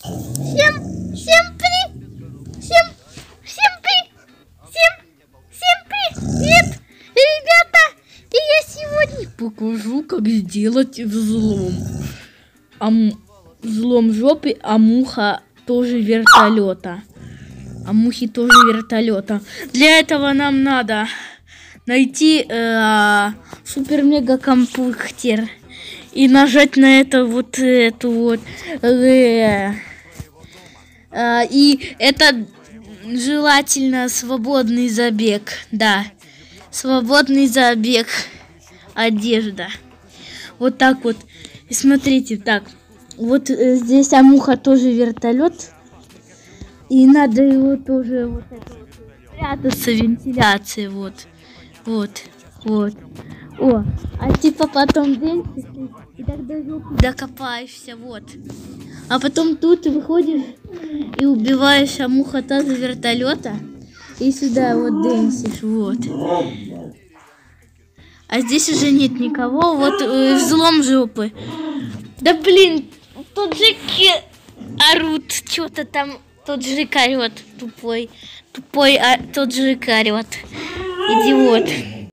Всем привет, ребята! И я сегодня покажу, как сделать взлом. Взлом жопы, а муха тоже вертолета. А мухи тоже вертолета. Для этого нам надо найти супер-мега-компьютер и нажать на это вот эту вот. И это желательно свободный забег. Да, свободный забег. Одежда. Вот так вот. И смотрите, так. Вот здесь муха тоже вертолет. И надо его тоже вот это вот спрятаться, вентиляция, вот. Вот. О, а типа потом деньги, и тогда докопаешься, вот. А потом тут выходишь и убиваешь муха таза вертолета. И сюда вот денсишь, вот. А здесь уже нет никого, вот взлом жопы. Да блин, тут же орут, что-то там, тот же орет, тупой, тот же орет, идиот.